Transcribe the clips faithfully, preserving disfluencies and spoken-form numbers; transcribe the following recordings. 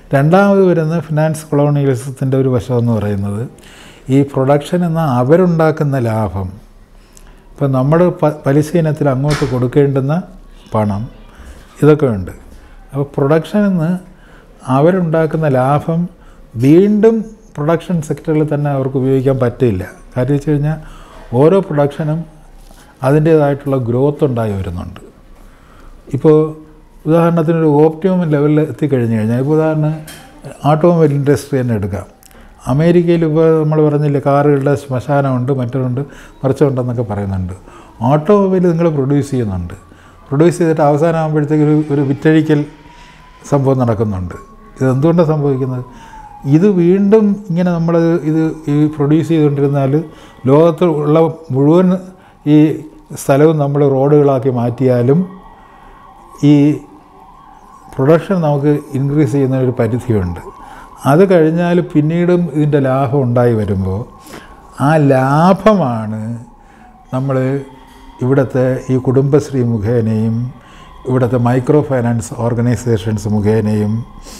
രണ്ടാമത് വരുന്ന ഫിനാൻസ് കൊളോണിയലിസത്തിൻ്റെ ഒരു വശമെന്ന് പറയുന്നത് ഈ പ്രൊഡക്ഷൻ എന്ന അവരുണ്ടാക്കുന്ന ലാഭം, ഇപ്പം നമ്മൾ പ പലിശ ഇനത്തിൽ അങ്ങോട്ട് കൊടുക്കേണ്ടുന്ന പണം, ഇതൊക്കെ ഉണ്ട്. അപ്പോൾ പ്രൊഡക്ഷൻ എന്ന് അവരുണ്ടാക്കുന്ന ലാഭം വീണ്ടും പ്രൊഡക്ഷൻ സെക്ടറിൽ തന്നെ അവർക്ക് ഉപയോഗിക്കാൻ പറ്റില്ല. കാര്യം വെച്ച് കഴിഞ്ഞാൽ ഓരോ പ്രൊഡക്ഷനും അതിൻ്റേതായിട്ടുള്ള ഗ്രോത്ത് ഉണ്ടായി വരുന്നുണ്ട്. ഇപ്പോൾ ഉദാഹരണത്തിനൊരു ഓപ്റ്റിമം ലെവലിൽ എത്തിക്കഴിഞ്ഞ് കഴിഞ്ഞാൽ, ഇപ്പോൾ ഉദാഹരണം ഓട്ടോമൊബൈൽ ഇൻഡസ്ട്രി തന്നെ എടുക്കാം. അമേരിക്കയിൽ ഇപ്പോൾ നമ്മൾ പറഞ്ഞില്ലേ, കാറുകളുടെ ശ്മശാനമുണ്ട്, മറ്റൊരുണ്ട്, മറിച്ചുണ്ടെന്നൊക്കെ പറയുന്നുണ്ട്. ഓട്ടോമൊബൈൽ നിങ്ങൾ പ്രൊഡ്യൂസ് ചെയ്യുന്നുണ്ട്, പ്രൊഡ്യൂസ് ചെയ്തിട്ട് അവസാനമാകുമ്പോഴത്തേക്ക് ഒരു ഒരു വിറ്റഴിക്കൽ സംഭവം നടക്കുന്നുണ്ട്. ഇതെന്തുകൊണ്ടാണ് സംഭവിക്കുന്നത്? ഇത് വീണ്ടും ഇങ്ങനെ നമ്മൾ ഇത് ഈ പ്രൊഡ്യൂസ് ചെയ്തുകൊണ്ടിരുന്നാൽ ലോകത്ത് ഉള്ള മുഴുവൻ ഈ സ്ഥലവും നമ്മൾ റോഡുകളാക്കി മാറ്റിയാലും ഈ പ്രൊഡക്ഷൻ നമുക്ക് ഇൻക്രീസ് ചെയ്യുന്ന ഒരു പരിധിയുണ്ട്. അത് കഴിഞ്ഞാൽ പിന്നീടും ഇതിൻ്റെ ലാഭം ഉണ്ടായി വരുമ്പോൾ ആ ലാഭമാണ് നമ്മൾ ഇവിടുത്തെ ഈ കുടുംബശ്രീ മുഖേനയും ഇവിടുത്തെ മൈക്രോ ഫൈനാൻസ് ഓർഗനൈസേഷൻസ് മുഖേനയും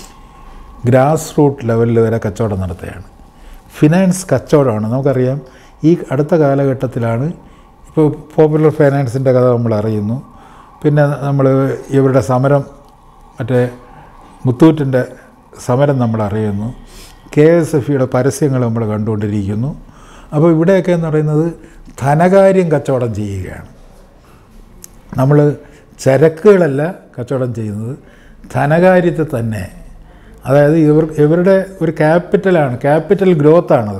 ഗ്രാസ് റൂട്ട് ലെവലിൽ വരെ കച്ചവടം നടത്തുകയാണ്. ഫിനാൻസ് കച്ചവടമാണ്. നമുക്കറിയാം ഈ അടുത്ത കാലഘട്ടത്തിലാണ് ഇപ്പോൾ പോപ്പുലർ ഫൈനാൻസിൻ്റെ കഥ നമ്മൾ അറിയുന്നു. പിന്നെ നമ്മൾ ഇവരുടെ സമരം, മറ്റേ മുത്തൂറ്റിൻ്റെ സമരം നമ്മൾ അറിയുന്നു. കെ എസ് എഫ് ഇയുടെ പരസ്യങ്ങൾ നമ്മൾ കണ്ടുകൊണ്ടിരിക്കുന്നു. അപ്പോൾ ഇവിടെയൊക്കെ എന്ന് പറയുന്നത് ധനകാര്യം കച്ചവടം ചെയ്യുകയാണ്. നമ്മൾ ചരക്കുകളല്ല കച്ചവടം ചെയ്യുന്നത്, ധനകാര്യത്തെ തന്നെ. അതായത് ഇവർ ഇവരുടെ ഒരു ക്യാപിറ്റലാണ്, ക്യാപിറ്റൽ ഗ്രോത്താണത്.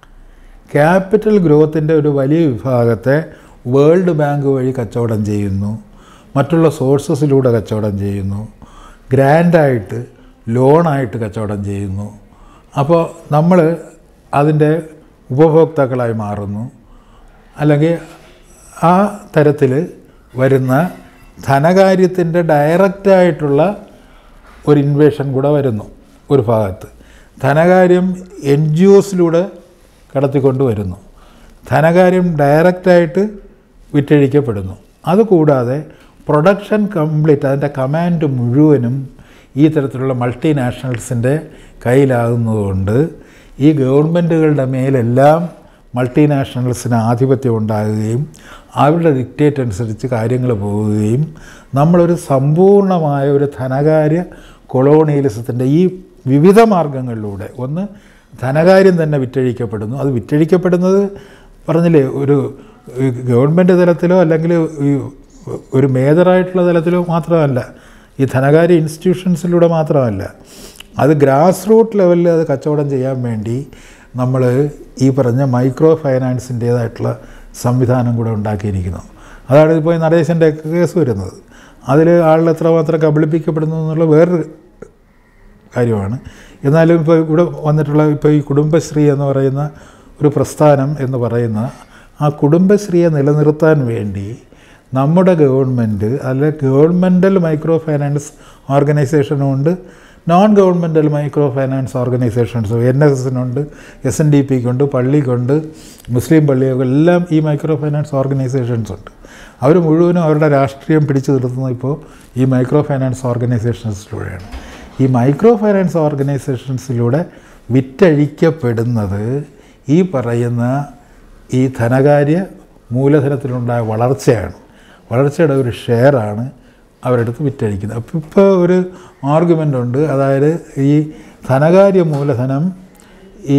ക്യാപിറ്റൽ ഗ്രോത്തിൻ്റെ ഒരു വലിയ വിഭാഗത്തെ വേൾഡ് ബാങ്ക് വഴി കച്ചവടം ചെയ്യുന്നു, മറ്റുള്ള സോഴ്സസിലൂടെ കച്ചവടം ചെയ്യുന്നു, ഗ്രാൻഡായിട്ട് ലോണായിട്ട് കച്ചവടം ചെയ്യുന്നു. അപ്പോൾ നമ്മൾ അതിൻ്റെ ഉപഭോക്താക്കളായി മാറുന്നു. അല്ലെങ്കിൽ ആ തരത്തിൽ വരുന്ന ധനകാര്യത്തിൻ്റെ ഡയറക്റ്റായിട്ടുള്ള ഒരു ഇൻവേഷൻ കൂടെ വരുന്നു. ഒരു ഭാഗത്ത് ധനകാര്യം എൻ ജി ഒസിലൂടെ കടത്തിക്കൊണ്ട് വരുന്നു, ധനകാര്യം ഡയറക്റ്റായിട്ട് വിറ്റഴിക്കപ്പെടുന്നു. അതുകൂടാതെ പ്രൊഡക്ഷൻ കംപ്ലീറ്റ്, അതിൻ്റെ കമാൻഡ് മുഴുവനും ഈ തരത്തിലുള്ള മൾട്ടിനാഷണൽസിൻ്റെ കയ്യിലാകുന്നതുകൊണ്ട് ഈ ഗവൺമെൻറ്റുകളുടെ മേലെല്ലാം മൾട്ടിനാഷണൽസിന് ആധിപത്യം ഉണ്ടാകുകയും അവരുടെ ഡിക്റ്റേറ്റ് അനുസരിച്ച് കാര്യങ്ങൾ പോവുകയും നമ്മളൊരു സമ്പൂർണ്ണമായ ഒരു ധനകാര്യ കൊളോണിയലിസത്തിൻ്റെ ഈ വിവിധ മാർഗങ്ങളിലൂടെ, ഒന്ന് ധനകാര്യം തന്നെ വിറ്റഴിക്കപ്പെടുന്നു. അത് വിറ്റഴിക്കപ്പെടുന്നത് പറഞ്ഞില്ലേ, ഒരു ഗവൺമെൻറ് തലത്തിലോ അല്ലെങ്കിൽ ഈ ഒരു മേജറായിട്ടുള്ള തലത്തിലോ മാത്രമല്ല, ഈ ധനകാര്യ ഇൻസ്റ്റിറ്റ്യൂഷൻസിലൂടെ മാത്രമല്ല, അത് ഗ്രാസ് റൂട്ട് ലെവലിൽ അത് കച്ചവടം ചെയ്യാൻ വേണ്ടി നമ്മൾ ഈ പറഞ്ഞ മൈക്രോ ഫൈനാൻസിൻ്റേതായിട്ടുള്ള സംവിധാനം കൂടെ ഉണ്ടാക്കിയിരിക്കുന്നു. അതാണ് ഇപ്പോൾ ഈ നടേശൻ്റെ കേസ് വരുന്നത്. അതിൽ ആളുകൾ എത്രമാത്രം കബളിപ്പിക്കപ്പെടുന്നു എന്നുള്ള വേറൊരു കാര്യമാണ്. എന്നാലും ഇപ്പോൾ ഇവിടെ വന്നിട്ടുള്ള ഇപ്പോൾ ഈ കുടുംബശ്രീ എന്ന് പറയുന്ന ഒരു പ്രസ്ഥാനം എന്ന് പറയുന്ന ആ കുടുംബശ്രീയെ നിലനിർത്താൻ വേണ്ടി നമ്മുടെ ഗവൺമെൻറ്, അല്ലെ ഗവൺമെൻറ്റൽ മൈക്രോ ഫൈനാൻസ് ഓർഗനൈസേഷനുമുണ്ട്, non governmental micro finance organisations N S എസിനുണ്ട്, എസ് എൻ ഡി പിക്കുണ്ട്, പള്ളിക്കുണ്ട്, മുസ്ലിം പള്ളിയൊക്കെ എല്ലാം ഈ മൈക്രോ ഫൈനാൻസ് ഓർഗനൈസേഷൻസ് ഉണ്ട്. അവർ മുഴുവനും അവരുടെ രാഷ്ട്രീയം പിടിച്ചു നിർത്തുന്നത് ഇപ്പോൾ ഈ മൈക്രോ ഫൈനാൻസ് ഓർഗനൈസേഷൻസിലൂടെയാണ്. ഈ മൈക്രോ ഫൈനാൻസ് ഓർഗനൈസേഷൻസിലൂടെ വിറ്റഴിക്കപ്പെടുന്നത് ഈ പറയുന്ന ഈ ധനകാര്യ മൂലധനത്തിലുണ്ടായ വളർച്ചയാണ്. വളർച്ചയുടെ ഒരു ഷെയറാണ് അവരെടുത്ത് വിറ്റഴിക്കുന്നത്. അപ്പോൾ ഇപ്പോൾ ഒരു ആർഗ്യുമെൻ്റ് ഉണ്ട്, അതായത് ഈ ധനകാര്യ മൂലധനം ഈ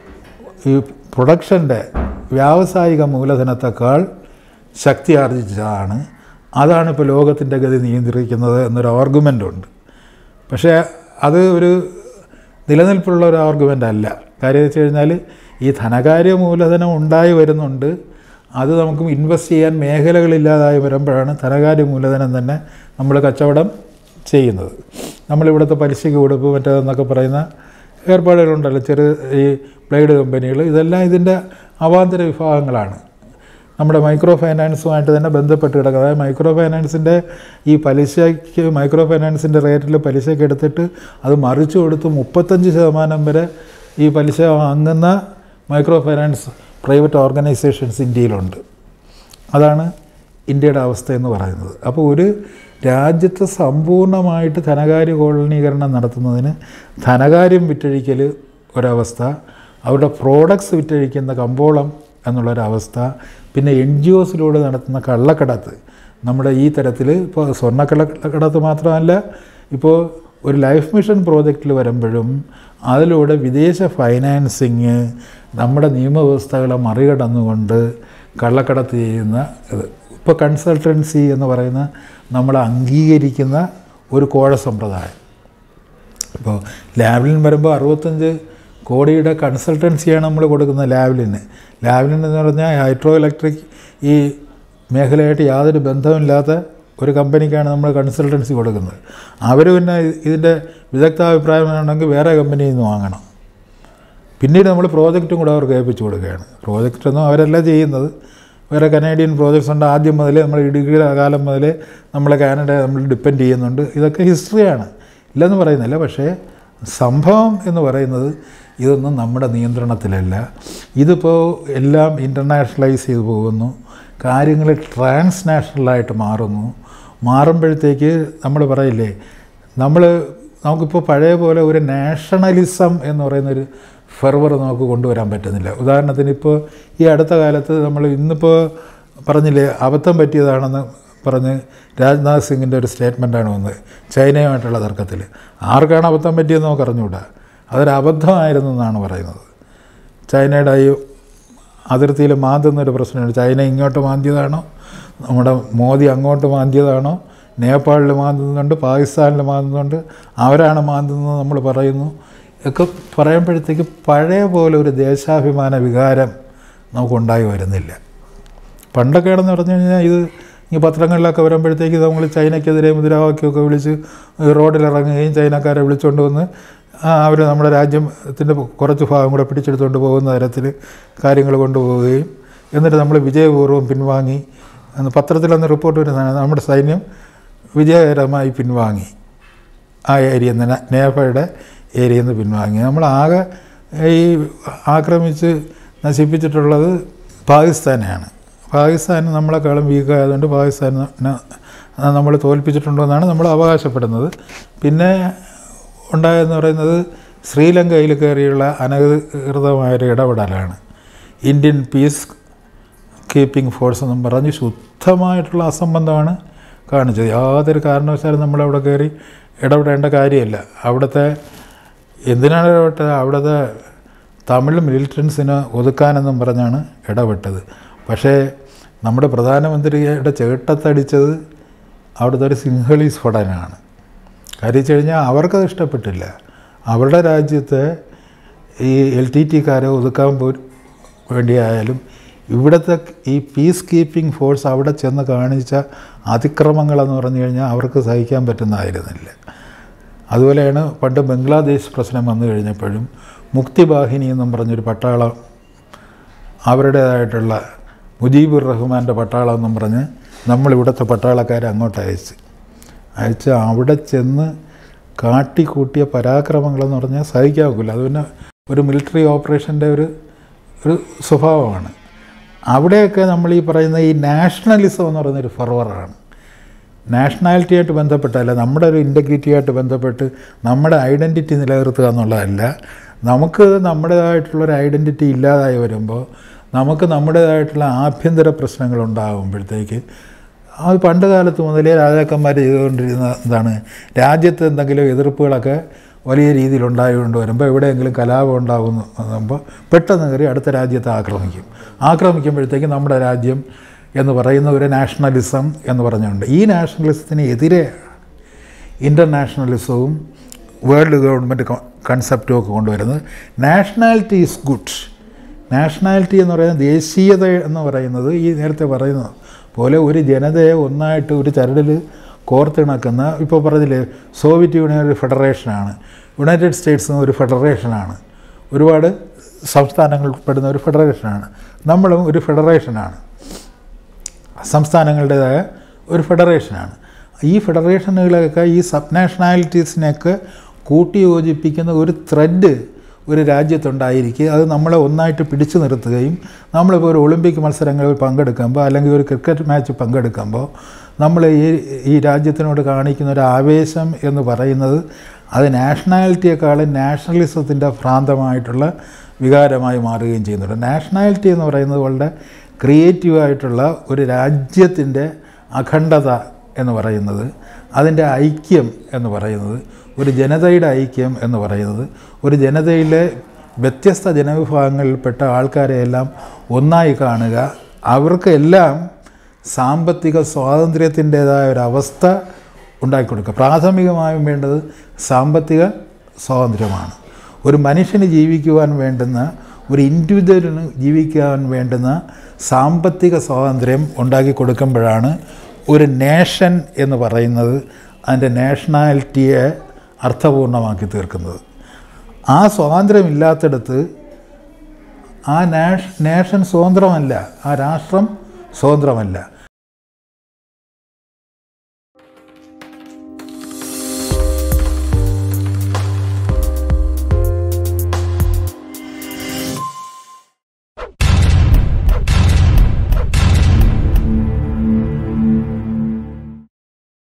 ഈ പ്രൊഡക്ഷൻ്റെ വ്യാവസായിക മൂലധനത്തെക്കാൾ ശക്തി ആർജിച്ചതാണ്, അതാണ് ഇപ്പോൾ ലോകത്തിൻ്റെ ഗതി നിയന്ത്രിക്കുന്നത് എന്നൊരു ആർഗ്യുമെൻ്റ് ഉണ്ട്. പക്ഷേ അത് ഒരു നിലനിൽപ്പുള്ള ഒരു ആർഗ്യുമെൻ്റ് അല്ല. കാര്യം വെച്ച് കഴിഞ്ഞാൽ ഈ ധനകാര്യ മൂലധനം ഉണ്ടായി വരുന്നുണ്ട്, അത് നമുക്ക് ഇൻവെസ്റ്റ് ചെയ്യാൻ മേഖലകളില്ലാതായി വരുമ്പോഴാണ് ധനകാര്യ മൂലധനം തന്നെ നമ്മൾ കച്ചവടം ചെയ്യുന്നത്. നമ്മളിവിടുത്തെ പലിശയ്ക്ക് കൊടുപ്പ് മറ്റേതെന്നൊക്കെ പറയുന്ന ഏർപ്പാടുകളുണ്ടല്ലോ, ചെറു ഈ ബ്ലേഡ് കമ്പനികൾ, ഇതെല്ലാം ഇതിൻ്റെ അവാന്തര വിഭാഗങ്ങളാണ്. നമ്മുടെ മൈക്രോ ഫൈനാൻസുമായിട്ട് തന്നെ ബന്ധപ്പെട്ട് കിടക്കുന്നത്. അതായത് മൈക്രോ ഫൈനാൻസിൻ്റെ ഈ പലിശയ്ക്ക് മൈക്രോ ഫൈനാൻസിൻ്റെ റേറ്റിൽ പലിശയ്ക്ക് എടുത്തിട്ട് അത് മറിച്ചു കൊടുത്ത് മുപ്പത്തഞ്ച് ശതമാനം വരെ ഈ പലിശ വാങ്ങുന്ന മൈക്രോ ഫൈനാൻസ് പ്രൈവറ്റ് ഓർഗനൈസേഷൻസ് ഇന്ത്യയിലുണ്ട്. അതാണ് ഇന്ത്യയുടെ അവസ്ഥയെന്ന് പറയുന്നത്. അപ്പോൾ ഒരു രാജ്യത്ത് സമ്പൂർണ്ണമായിട്ട് ധനകാര്യ കോളനീകരണം നടത്തുന്നതിന് ധനകാര്യം വിറ്റഴിക്കൽ ഒരവസ്ഥ, അവരുടെ പ്രോഡക്ട്സ് വിറ്റഴിക്കുന്ന കമ്പോളം എന്നുള്ളൊരവസ്ഥ, പിന്നെ എൻ ജി ഒസിലൂടെ നടത്തുന്ന കള്ളക്കടത്ത്. നമ്മുടെ ഈ തരത്തിൽ ഇപ്പോൾ സ്വർണ്ണക്കള്ളക്കടത്ത് മാത്രമല്ല, ഇപ്പോൾ ഒരു ലൈഫ് മിഷൻ പ്രോജക്റ്റിൽ വരുമ്പോഴും അതിലൂടെ വിദേശ ഫൈനാൻസിങ് നമ്മുടെ നിയമവ്യവസ്ഥകളെ മറികടന്നുകൊണ്ട് കള്ളക്കടത്ത് ചെയ്യുന്ന ഇത്. ഇപ്പോൾ കൺസൾട്ടൻസി എന്ന് പറയുന്ന നമ്മൾ അംഗീകരിക്കുന്ന ഒരു കോഴ സമ്പ്രദായം. ഇപ്പോൾ ലാവ്ലിൻ വരുമ്പോൾ അറുപത്തഞ്ച് കോടിയുടെ കൺസൾട്ടൻസിയാണ് നമ്മൾ കൊടുക്കുന്നത് ലാവ്ലിന്. ലാവ്ലിൻ എന്ന് പറഞ്ഞാൽ ഹൈഡ്രോ ഇലക്ട്രിക് ഈ മേഖലയായിട്ട് യാതൊരു ബന്ധമില്ലാത്ത ഒരു കമ്പനിക്കാണ് നമ്മൾ കൺസൾട്ടൻസി കൊടുക്കുന്നത്. അവർ പിന്നെ ഇതിൻ്റെ വിദഗ്ധാഭിപ്രായമാണെങ്കിൽ വേറെ കമ്പനിയിൽ നിന്ന് വാങ്ങണം. പിന്നീട് നമ്മൾ പ്രോജക്റ്റും കൂടെ അവർക്ക് ഏൽപ്പിച്ചു കൊടുക്കുകയാണ്. പ്രോജക്റ്റൊന്നും അവരല്ല ചെയ്യുന്നത്, വേറെ കനേഡിയൻ പ്രോജക്ട്സ് ഉണ്ട്. ആദ്യം മുതലേ നമ്മൾ ഇടുക്കിയുടെ കാലം മുതലേ നമ്മളെ കാനഡ നമ്മൾ ഡിപ്പെൻഡ് ചെയ്യുന്നുണ്ട്. ഇതൊക്കെ ഹിസ്റ്ററിയാണ്, ഇല്ലെന്ന് പറയുന്നില്ല. പക്ഷേ സംഭവം എന്ന് പറയുന്നത് ഇതൊന്നും നമ്മുടെ നിയന്ത്രണത്തിലല്ല. ഇതിപ്പോൾ എല്ലാം ഇൻ്റർനാഷണലൈസ് ചെയ്തു പോകുന്നു, കാര്യങ്ങൾ ട്രാൻസ്നാഷണലായിട്ട് മാറുന്നു. മാറുമ്പോഴത്തേക്ക് നമ്മൾ പറയില്ലേ, നമ്മൾ നമുക്കിപ്പോൾ പഴയ പോലെ ഒരു നാഷണലിസം എന്ന് പറയുന്നൊരു ഫെർവർ നമുക്ക് കൊണ്ടുവരാൻ പറ്റുന്നില്ല. ഉദാഹരണത്തിന് ഇപ്പോൾ ഈ അടുത്ത കാലത്ത് നമ്മൾ ഇന്നിപ്പോൾ പറഞ്ഞില്ലേ അബദ്ധം പറ്റിയതാണെന്ന് പറഞ്ഞ് രാജ്നാഥ് സിംഗിൻ്റെ ഒരു സ്റ്റേറ്റ്മെൻറ്റാണ് വന്നത് ചൈനയുമായിട്ടുള്ള തർക്കത്തിൽ. ആർക്കാണ് അബദ്ധം പറ്റിയെന്ന് നമുക്ക് അറിഞ്ഞുകൂടാ, അതൊരു അബദ്ധമായിരുന്നു എന്നാണ് പറയുന്നത്. ചൈനയുടെ ഈ അതിർത്തിയിൽ മാന്തുന്നൊരു പ്രശ്നമുണ്ട്. ചൈന ഇങ്ങോട്ട് മാന്തിയതാണോ, നമ്മുടെ മോദി അങ്ങോട്ട് മാന്തിയതാണോ, നേപ്പാളിൽ മാന്തുന്നുണ്ട്, പാകിസ്ഥാനിൽ മാന്തുന്നുണ്ട്, അവരാണ് മാന്തുന്നത് നമ്മൾ പറയുന്നു. ഒക്കെ പറയുമ്പോഴത്തേക്ക് പഴയ പോലെ ഒരു ദേശാഭിമാന വികാരം നമുക്കുണ്ടായി വരുന്നില്ല. പണ്ടൊക്കെയാണെന്ന് പറഞ്ഞു കഴിഞ്ഞാൽ ഇത് ഈ പത്രങ്ങളിലൊക്കെ വരുമ്പോഴത്തേക്ക് നമ്മൾ ചൈനയ്ക്കെതിരെ മുദ്രാവാക്യമൊക്കെ വിളിച്ച് റോഡിലിറങ്ങുകയും ചൈനക്കാരെ വിളിച്ചുകൊണ്ട് വന്ന് അവർ നമ്മുടെ രാജ്യത്തിൻ്റെ കുറച്ച് ഭാഗം കൂടെ പിടിച്ചെടുത്തുകൊണ്ട് പോകുന്ന തരത്തിൽ കാര്യങ്ങൾ കൊണ്ടുപോവുകയും എന്നിട്ട് നമ്മൾ വിജയപൂർവ്വം പിൻവാങ്ങി എന്ന് പത്രത്തിലന്ന് റിപ്പോർട്ട് വരുന്നതാണ്. നമ്മുടെ സൈന്യം വിജയകരമായി പിൻവാങ്ങി ആ ഏരിയയിൽ നിന്ന്, നേഫയുടെ ഏരിയയിൽ നിന്ന് പിൻവാങ്ങി. നമ്മളാകെ ഈ ആക്രമിച്ച് നശിപ്പിച്ചിട്ടുള്ളത് പാകിസ്ഥാനെയാണ്. പാകിസ്ഥാൻ നമ്മളെക്കാളും വീക്കായതുകൊണ്ട് പാകിസ്ഥാനെ നമ്മൾ തോൽപ്പിച്ചിട്ടുണ്ടെന്നാണ് നമ്മൾ അവകാശപ്പെടുന്നത്. പിന്നെ ഉണ്ടായെന്ന് പറയുന്നത് ശ്രീലങ്കയിൽ കയറിയുള്ള അനധികൃതമായൊരു ഇടപെടലാണ്. ഇന്ത്യൻ പീസ് കീപ്പിംഗ് ഫോഴ്സ് എന്നും പറഞ്ഞ് ശുദ്ധമായിട്ടുള്ള അസംബന്ധമാണ് കാണിച്ചത്. യാതൊരു കാരണവശാലും നമ്മളവിടെ കയറി ഇടപെടേണ്ട കാര്യമില്ല. അവിടുത്തെ എന്തിനാണ് ഇടപെട്ടത്? അവിടുത്തെ തമിഴ് മിലിറ്റൻസിനെ ഒതുക്കാനെന്നും പറഞ്ഞാണ് ഇടപെട്ടത്. പക്ഷേ നമ്മുടെ പ്രധാനമന്ത്രിയുടെ ചേട്ടത്തടിച്ചത് അവിടുത്തെ ഒരു സിംഹളി സ്ഫോടനമാണ്. കാര്യം വെച്ച് കഴിഞ്ഞാൽ അവർക്കത് ഇഷ്ടപ്പെട്ടില്ല. അവരുടെ രാജ്യത്തെ ഈ എൽ ടി ടിക്കാരെ ഒതുക്കാൻ പോ വേണ്ടിയായാലും ഇവിടുത്തെ ഈ പീസ് കീപ്പിംഗ് ഫോഴ്സ് അവിടെ ചെന്ന് കാണിച്ച അതിക്രമങ്ങളെന്ന് പറഞ്ഞു കഴിഞ്ഞാൽ അവർക്ക് സഹിക്കാൻ പറ്റുന്നതായിരുന്നില്ല. അതുപോലെയാണ് പണ്ട് ബംഗ്ലാദേശ് പ്രശ്നം വന്നു കഴിഞ്ഞപ്പോഴും മുക്തിവാഹിനി എന്നും പറഞ്ഞൊരു പട്ടാളം, അവരുടേതായിട്ടുള്ള മുജീബുർ റഹ്മാൻ്റെ പട്ടാളം എന്നും പറഞ്ഞ് നമ്മളിവിടുത്തെ പട്ടാളക്കാരെ അങ്ങോട്ട് അയച്ച് അയച്ച് അവിടെ ചെന്ന് കാട്ടിക്കൂട്ടിയ പരാക്രമങ്ങളെന്ന് പറഞ്ഞാൽ സഹിക്കാൻ ഒക്കില്ല. അത് പിന്നെ ഒരു മിലിറ്ററി ഓപ്പറേഷൻ്റെ ഒരു ഒരു സ്വഭാവമാണ്. അവിടെയൊക്കെ നമ്മൾ ഈ പറയുന്ന ഈ നാഷണലിസം എന്ന് പറയുന്നൊരു ഫെർവറാണ്. നാഷണാലിറ്റിയായിട്ട് ബന്ധപ്പെട്ടല്ല, നമ്മുടെ ഒരു ഇൻറ്റഗ്രിറ്റിയായിട്ട് ബന്ധപ്പെട്ട് നമ്മുടെ ഐഡൻറ്റിറ്റി നിലനിർത്തുക എന്നുള്ളതല്ല. നമുക്ക് നമ്മുടേതായിട്ടുള്ളൊരു ഐഡൻറ്റിറ്റി ഇല്ലാതായി വരുമ്പോൾ നമുക്ക് നമ്മുടേതായിട്ടുള്ള ആഭ്യന്തര പ്രശ്നങ്ങളുണ്ടാകുമ്പോഴത്തേക്ക് അത് പണ്ട് കാലത്ത് മുതലേ രാജാക്കന്മാർ ചെയ്തുകൊണ്ടിരുന്ന എന്താണ്, രാജ്യത്ത് എന്തെങ്കിലും എതിർപ്പുകളൊക്കെ വലിയ രീതിയിൽ ഉണ്ടായിക്കൊണ്ട് വരുമ്പോൾ എവിടെയെങ്കിലും കലാപം ഉണ്ടാകുമ്പോൾ പെട്ടെന്ന് കയറി അടുത്ത രാജ്യത്തെ ആക്രമിക്കും. ആക്രമിക്കുമ്പോഴത്തേക്ക് നമ്മുടെ രാജ്യം എന്ന് പറയുന്ന ഒരു നാഷണലിസം എന്ന് പറഞ്ഞുകൊണ്ട് ഈ നാഷണലിസത്തിന് എതിരെ ഇൻ്റർനാഷണലിസവും വേൾഡ് ഗവൺമെൻറ് കൺസെപ്റ്റും ഒക്കെ കൊണ്ടുവരുന്നത്. Nationality is good. നാഷണാലിറ്റി എന്ന് പറയുന്നത് ദേശീയത എന്ന് പറയുന്നത് ഈ നേരത്തെ പറയുന്നത് പോലെ ഒരു ജനതയെ ഒന്നായിട്ട് ഒരു ചരടിൽ കോർത്തിണക്കുന്ന, ഇപ്പോൾ പറഞ്ഞില്ലേ സോവിയറ്റ് യൂണിയൻ ഒരു ഫെഡറേഷനാണ്, യുണൈറ്റഡ് സ്റ്റേറ്റ്സും ഒരു ഫെഡറേഷനാണ്, ഒരുപാട് സംസ്ഥാനങ്ങൾ പെടുന്ന ഒരു ഫെഡറേഷനാണ്. നമ്മളും ഒരു ഫെഡറേഷനാണ്, സംസ്ഥാനങ്ങളുടേതായ ഒരു ഫെഡറേഷനാണ്. ഈ ഫെഡറേഷനുകളൊക്കെ ഈ സബ് നാഷണാലിറ്റീസിനെയൊക്കെ കൂട്ടി യോജിപ്പിക്കുന്ന ഒരു ത്രെഡ്, ഒരു രാജ്യത്തുണ്ടായിരിക്കുക, അത് നമ്മളെ ഒന്നായിട്ട് പിടിച്ചു നിർത്തുകയും നമ്മളിപ്പോൾ ഒരു ഒളിമ്പിക് മത്സരങ്ങളിൽ പങ്കെടുക്കുമ്പോൾ അല്ലെങ്കിൽ ഒരു ക്രിക്കറ്റ് മാച്ച് പങ്കെടുക്കുമ്പോൾ നമ്മൾ ഈ ഈ രാജ്യത്തിനോട് കാണിക്കുന്ന ഒരു ആവേശം എന്ന് പറയുന്നത് അത് നാഷണാലിറ്റിയെക്കാളും നാഷണലിസത്തിൻ്റെ ഭ്രാന്തമായിട്ടുള്ള വികാരമായി മാറുകയും ചെയ്യുന്നുണ്ട്. നാഷണാലിറ്റി എന്ന് പറയുന്നത് വളരെ ക്രിയേറ്റീവായിട്ടുള്ള ഒരു രാജ്യത്തിൻ്റെ അഖണ്ഡത എന്ന് പറയുന്നത്, അതിൻ്റെ ഐക്യം എന്ന് പറയുന്നത്, ഒരു ജനതയുടെ ഐക്യം എന്ന് പറയുന്നത്, ഒരു ജനതയിലെ വ്യത്യസ്ത ജനവിഭാഗങ്ങളിൽപ്പെട്ട ആൾക്കാരെയെല്ലാം ഒന്നായി കാണുക, അവർക്കെല്ലാം സാമ്പത്തിക സ്വാതന്ത്ര്യത്തിൻ്റേതായ ഒരവസ്ഥ ഉണ്ടാക്കിക്കൊടുക്കുക. പ്രാഥമികമായും വേണ്ടത് സാമ്പത്തിക സ്വാതന്ത്ര്യമാണ്. ഒരു മനുഷ്യന് ജീവിക്കുവാൻ വേണ്ടുന്ന, ഒരു ഇൻഡിവിജ്വലിന് ജീവിക്കാൻ വേണ്ടുന്ന സാമ്പത്തിക സ്വാതന്ത്ര്യം ഉണ്ടാക്കി കൊടുക്കുമ്പോഴാണ് ഒരു നേഷൻ എന്ന് പറയുന്നത് അതിൻ്റെ നാഷണാലിറ്റിയെ അർത്ഥപൂർണ്ണമാക്കി തീർക്കുന്നത്. ആ സ്വാതന്ത്ര്യമില്ലാത്തിടത്ത് ആ നാഷ് നേഷൻ സ്വതന്ത്രമല്ല, ആ രാഷ്ട്രം സ്വതന്ത്രമല്ല.